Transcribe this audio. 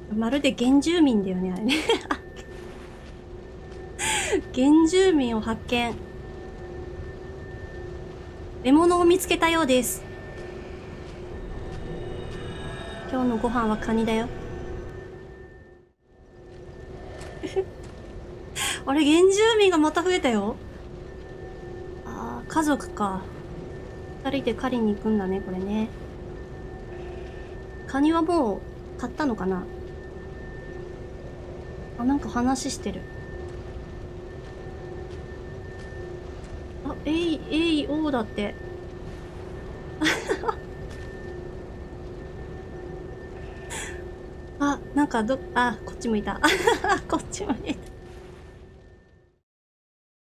まるで原住民だよね、あれね。原住民を発見。獲物を見つけたようです。今日のご飯はカニだよ。あれ、原住民がまた増えたよ。ああ、家族か。二人で狩りに行くんだね、これね。カニはもう買ったのかな。あ、なんか話してる。あ、おーだって。あ、なんかあ、こっち向いた。こっち向いた。